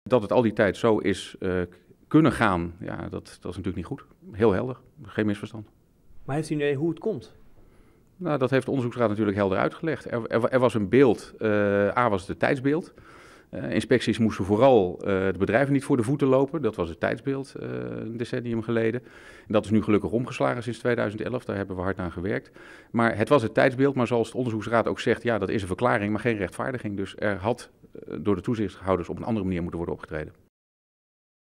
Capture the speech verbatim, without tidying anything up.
dat het al die tijd zo is uh, kunnen gaan, ja, dat, dat is natuurlijk niet goed. Heel helder, geen misverstand. Maar heeft u een idee hoe het komt? Nou, dat heeft de onderzoeksraad natuurlijk helder uitgelegd. Er, er, er was een beeld, uh, A was het tijdsbeeld. Uh, inspecties moesten vooral uh, de bedrijven niet voor de voeten lopen. Dat was het tijdsbeeld uh, een decennium geleden. En dat is nu gelukkig omgeslagen sinds tweeduizend elf. Daar hebben we hard aan gewerkt. Maar het was het tijdsbeeld. Maar zoals de onderzoeksraad ook zegt, ja, dat is een verklaring, maar geen rechtvaardiging. Dus er had uh, door de toezichthouders op een andere manier moeten worden opgetreden.